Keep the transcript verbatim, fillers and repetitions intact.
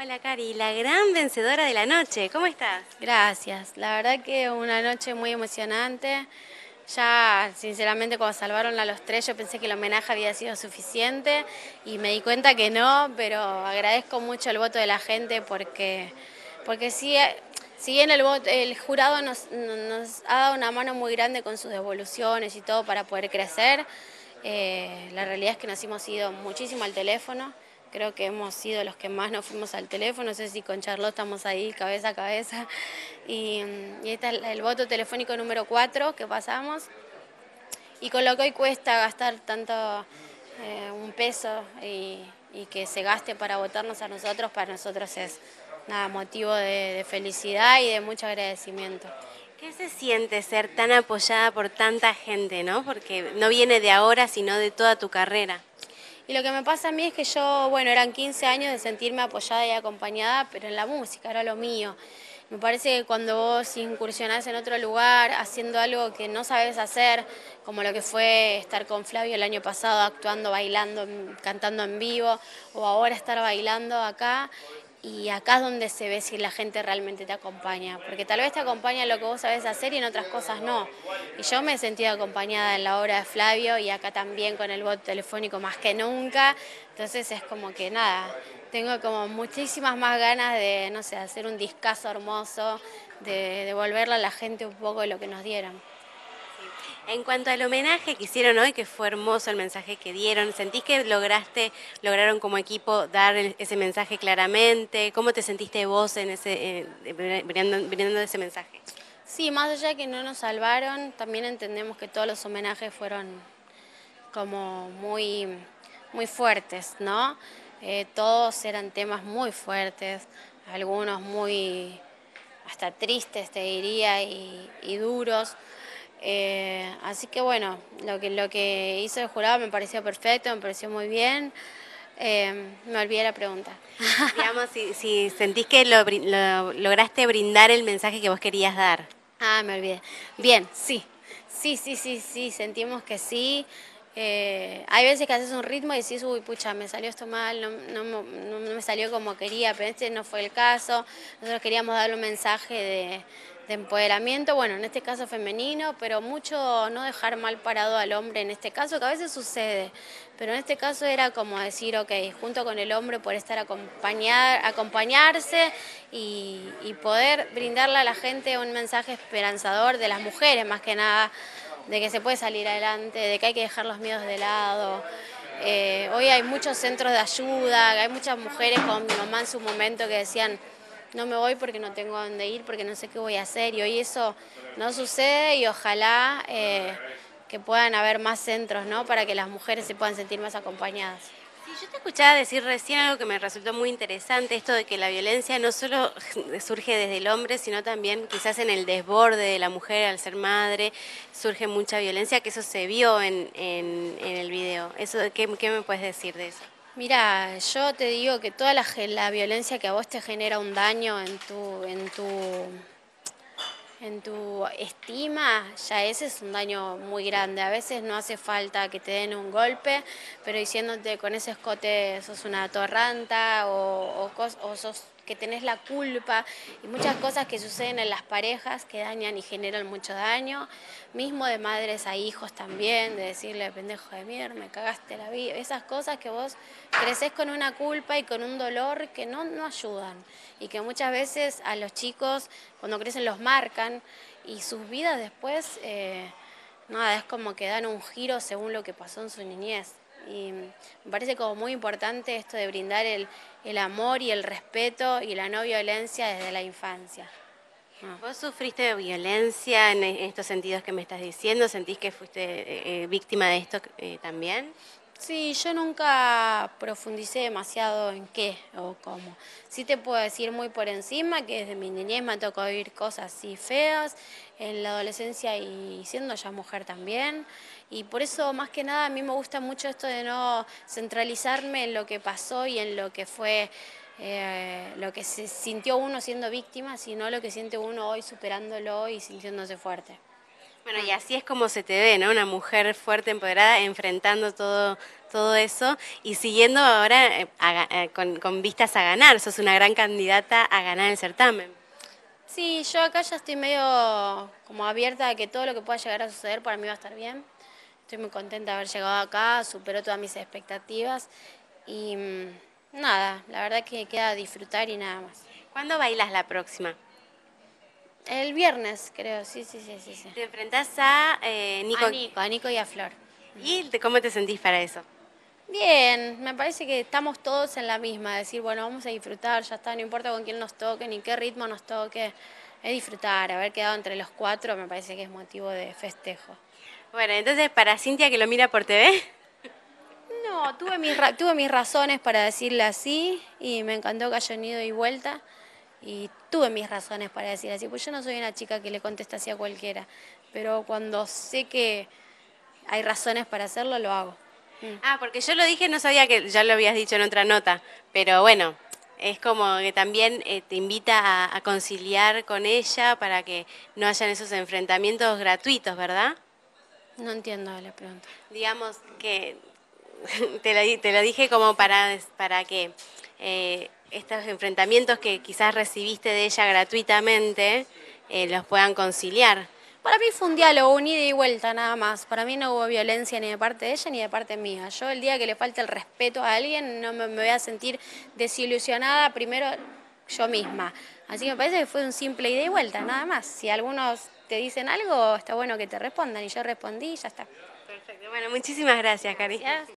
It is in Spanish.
Hola Cari, la gran vencedora de la noche, ¿cómo estás? Gracias, la verdad que una noche muy emocionante. Ya, sinceramente, cuando salvaron a los tres, yo pensé que el homenaje había sido suficiente y me di cuenta que no, pero agradezco mucho el voto de la gente porque, porque sí, eh, si bien el, voto, el jurado nos, nos ha dado una mano muy grande con sus devoluciones y todo para poder crecer, eh, la realidad es que nos hemos ido muchísimo al teléfono. Creo que hemos sido los que más nos fuimos al teléfono, no sé si con Charlotte estamos ahí cabeza a cabeza. Y, y este es el, el voto telefónico número cuatro que pasamos. Y con lo que hoy cuesta gastar tanto eh, un peso y, y que se gaste para votarnos a nosotros, para nosotros es nada, motivo de, de felicidad y de mucho agradecimiento. ¿Qué se siente ser tan apoyada por tanta gente, no? Porque no viene de ahora, sino de toda tu carrera. Y lo que me pasa a mí es que yo, bueno, eran quince años de sentirme apoyada y acompañada, pero en la música, era lo mío. Me parece que cuando vos incursionás en otro lugar, haciendo algo que no sabes hacer, como lo que fue estar con Flavio el año pasado, actuando, bailando, cantando en vivo, o ahora estar bailando acá, y acá es donde se ve si la gente realmente te acompaña, porque tal vez te acompaña en lo que vos sabés hacer y en otras cosas no. Y yo me he sentido acompañada en la obra de Flavio y acá también con el voto telefónico más que nunca, entonces es como que nada, tengo como muchísimas más ganas de, no sé, hacer un discazo hermoso, de devolverle a la gente un poco de lo que nos dieron. En cuanto al homenaje que hicieron hoy, que fue hermoso el mensaje que dieron, ¿sentís que lograste, lograron como equipo dar el- ese mensaje claramente? ¿Cómo te sentiste vos en ese, eh, brindando, brindando ese mensaje? Sí, más allá de que no nos salvaron, también entendemos que todos los homenajes fueron como muy, muy fuertes, ¿no? Eh, todos eran temas muy fuertes, algunos muy hasta tristes, te diría, y, y duros. Eh, así que bueno, lo que, lo que hizo el jurado me pareció perfecto, me pareció muy bien. Eh, me olvidé la pregunta. Digamos, si, si sentís que lo, brin- lo- lograste brindar el mensaje que vos querías dar. Ah, me olvidé. Bien, sí. Sí, sí, sí, sí, sentimos que sí. Eh, hay veces que haces un ritmo y decís, uy, pucha, me salió esto mal, no, no, no- no me salió como quería, pero este no fue el caso. Nosotros queríamos darle un mensaje de, de empoderamiento, bueno, en este caso femenino, pero mucho no dejar mal parado al hombre en este caso, que a veces sucede, pero en este caso era como decir, ok, junto con el hombre por estar acompañar, acompañarse y, y poder brindarle a la gente un mensaje esperanzador de las mujeres, más que nada, de que se puede salir adelante, de que hay que dejar los miedos de lado. Eh, hoy hay muchos centros de ayuda, hay muchas mujeres, como mi mamá en su momento, que decían, no me voy porque no tengo a dónde ir, porque no sé qué voy a hacer, y hoy eso no sucede y ojalá eh, que puedan haber más centros, ¿no?, para que las mujeres se puedan sentir más acompañadas. Sí, yo te escuchaba decir recién algo que me resultó muy interesante, esto de que la violencia no solo surge desde el hombre, sino también quizás en el desborde de la mujer al ser madre, surge mucha violencia, que eso se vio en, en, en el video. Eso, ¿qué, qué me puedes decir de eso? Mira, yo te digo que toda la, ge- la violencia que a vos te genera un daño en tu, en tu en tu estima, ya ese es un daño muy grande. A veces no hace falta que te den un golpe, pero diciéndote con ese escote sos una atorranta o, o, cos- o sos que tenés la culpa y muchas cosas que suceden en las parejas que dañan y generan mucho daño, mismo de madres a hijos también, de decirle pendejo de mierda, me cagaste la vida, esas cosas que vos creces con una culpa y con un dolor que no, no ayudan y que muchas veces a los chicos cuando crecen los marcan y sus vidas después, eh, nada, es como que dan un giro según lo que pasó en su niñez. Y me parece como muy importante esto de brindar el, el amor y el respeto y la no violencia desde la infancia. Ah. ¿Vos sufriste violencia en e- estos sentidos que me estás diciendo? ¿Sentís que fuiste eh, eh, víctima de esto eh, también? Sí, yo nunca profundicé demasiado en qué o cómo. Sí te puedo decir muy por encima que desde mi niñez me tocó vivir cosas así feas, en la adolescencia y siendo ya mujer también. Y por eso, más que nada, a mí me gusta mucho esto de no centralizarme en lo que pasó y en lo que fue, eh, lo que se sintió uno siendo víctima, sino lo que siente uno hoy superándolo y sintiéndose fuerte. Bueno, y así es como se te ve, ¿no? Una mujer fuerte, empoderada, enfrentando todo, todo eso y siguiendo ahora eh, a ga- eh, con, con vistas a ganar. Sos una gran candidata a ganar el certamen. Sí, yo acá ya estoy medio como abierta a que todo lo que pueda llegar a suceder para mí va a estar bien. Estoy muy contenta de haber llegado acá, superó todas mis expectativas y mm, nada, la verdad que queda disfrutar y nada más. ¿Cuándo bailas la próxima? El viernes, creo, sí, sí, sí, sí, sí. Te enfrentás a eh, Nico. A Nico, a Nico y a Flor. ¿Y te- cómo te sentís para eso? Bien, me parece que estamos todos en la misma, decir, bueno, vamos a disfrutar, ya está, no importa con quién nos toque, ni qué ritmo nos toque, es disfrutar, haber quedado entre los cuatro me parece que es motivo de festejo. Bueno, entonces para Cintia que lo mira por T V. No, tuve mis, ra- tuve mis razones para decirle así y me encantó que hayan ido y vuelta y tuve mis razones para decir así, pues yo no soy una chica que le contesta así a cualquiera, pero cuando sé que hay razones para hacerlo, lo hago. Mm. Ah, porque yo lo dije, no sabía que ya lo habías dicho en otra nota, pero bueno, es como que también eh, te invita a, a conciliar con ella para que no hayan esos enfrentamientos gratuitos, ¿verdad? No entiendo la pregunta. Digamos que te lo, di- te lo dije como para, para que eh, estos enfrentamientos que quizás recibiste de ella gratuitamente eh, los puedan conciliar. Para mí fue un diálogo, un ida y vuelta nada más. Para mí no hubo violencia ni de parte de ella ni de parte mía. Yo el día que le falte el respeto a alguien no me, me voy a sentir desilusionada primero yo misma. Así que me parece que fue un simple ida y vuelta, nada más. Si algunos te dicen algo, está bueno que te respondan y yo respondí y ya está. Perfecto. Bueno, muchísimas gracias, Cari. Gracias.